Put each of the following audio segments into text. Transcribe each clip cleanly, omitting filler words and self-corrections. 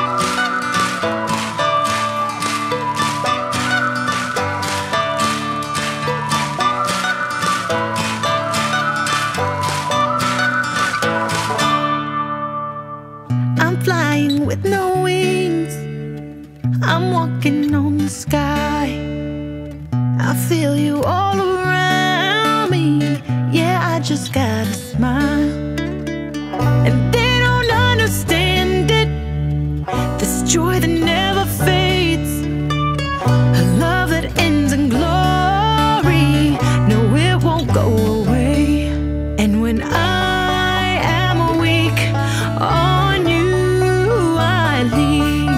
I'm flying with no wings, I'm walking on the sky. I feel you all around me, yeah, I just gotta smile. And they don't understand it, this joy that never fades, a love that ends in glory, no, it won't go away. And when I am weak, on you I lean,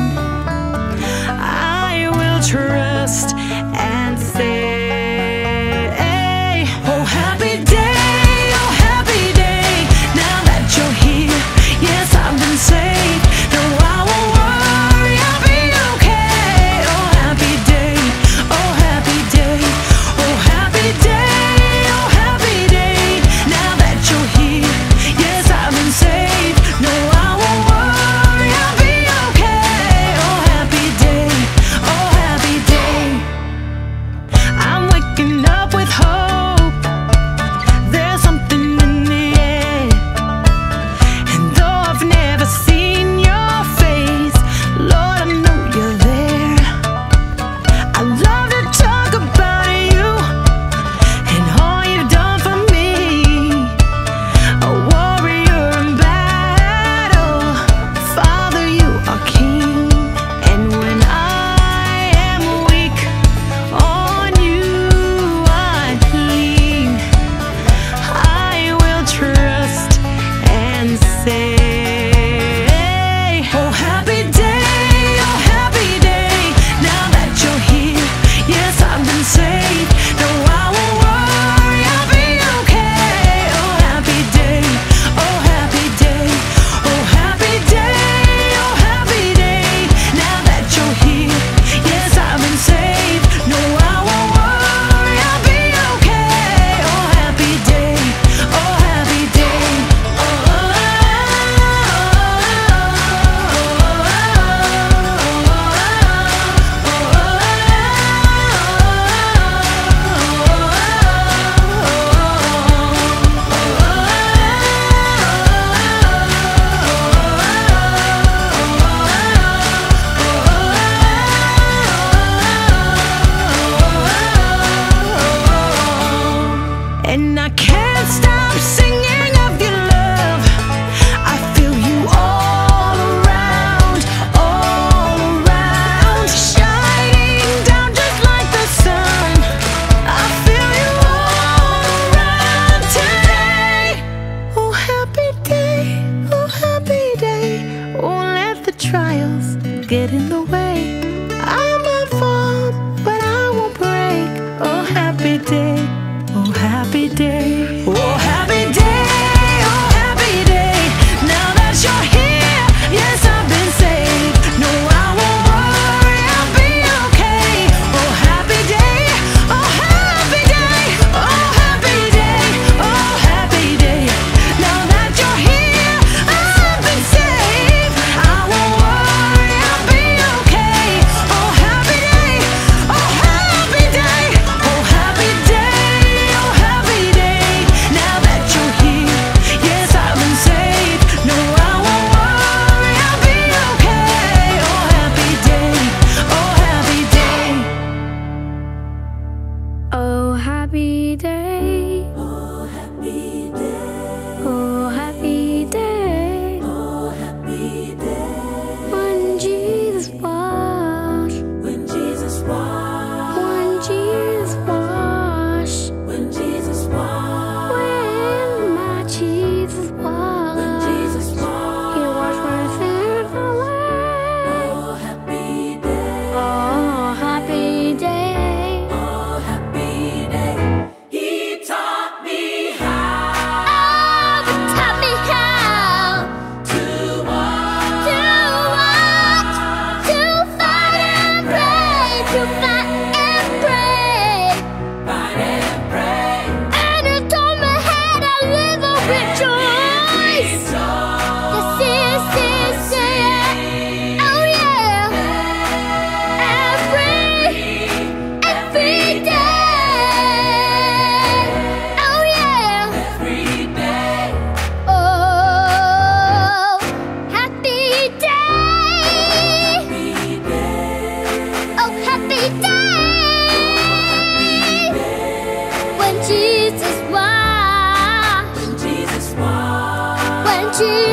I will trust and say, oh happy day, now that you're here, yes I've been saved, no I won't worry, I'll be okay. Oh happy day, oh happy day, oh happy day, oh happy day, now that you're here, yes I've been saved, no I won't worry, I'll be okay. Oh happy day, oh happy day, I'm waking up with hope, there's something in the air, and though I've never seen your face, Lord I know you're there. I love to talk about you and all you've done for me, a warrior in battle, Father you are King. And when I am weak, on you I lean, I will trust and say, oh happy day, now that you're here, yes I've been saved, no I won't worry, I'll be okay. Oh happy day, oh happy day, oh happy day, oh happy day, now that you're here, yes I've been saved, no I won't worry, I'll be okay. Oh happy day, oh happy day, and I can't stop singing of your love. I feel you all around, shining down just like the sun. I feel you all around today. Oh happy day, won't let the trials get in the way. I might fall, but I won't break. Oh happy day, oh happy day, oh happy day, oh happy day, now that you're here, yes I've been saved, no I won't worry, I'll be okay. Oh happy day, oh happy day, oh happy day, oh happy day, now that you're here, I've been saved, I won't worry, I'll be okay. Jesus.